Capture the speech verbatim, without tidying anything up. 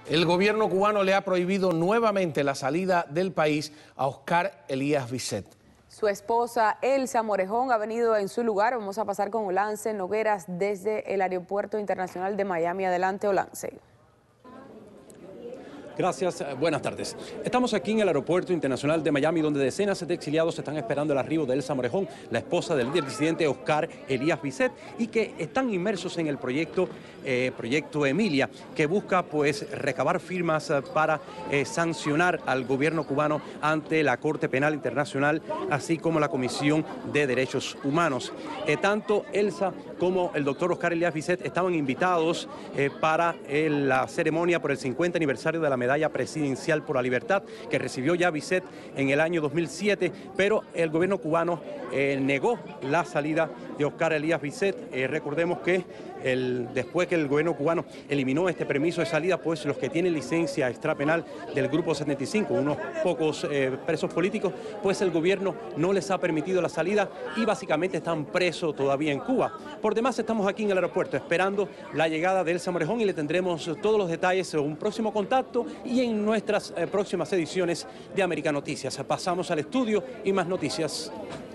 El gobierno cubano le ha prohibido nuevamente la salida del país a Oscar Elías Bisset. Su esposa Elsa Morejón ha venido en su lugar. Vamos a pasar con Olance Nogueras desde el Aeropuerto Internacional de Miami. Adelante, Olance. Gracias, buenas tardes. Estamos aquí en el Aeropuerto Internacional de Miami, donde decenas de exiliados están esperando el arribo de Elsa Morejón, la esposa del líder disidente Oscar Elías Bisset, y que están inmersos en el proyecto, eh, proyecto Emilia, que busca pues recabar firmas para eh, sancionar al gobierno cubano ante la Corte Penal Internacional, así como la Comisión de Derechos Humanos. Eh, tanto Elsa como el doctor Oscar Elías Bisset estaban invitados eh, para eh, la ceremonia por el cincuenta aniversario de la medalla presidencial por la libertad que recibió ya Bisset en el año dos mil siete, pero el gobierno cubano eh, negó la salida de Oscar Elías Bisset. Eh, recordemos que el, después que el gobierno cubano eliminó este permiso de salida, pues los que tienen licencia extrapenal del Grupo setenta y cinco, unos pocos eh, presos políticos, pues el gobierno no les ha permitido la salida y básicamente están presos todavía en Cuba. Por demás, estamos aquí en el aeropuerto esperando la llegada de Elsa Morejón y le tendremos todos los detalles en un próximo contacto y en nuestras eh, próximas ediciones de América Noticias. Pasamos al estudio y más noticias.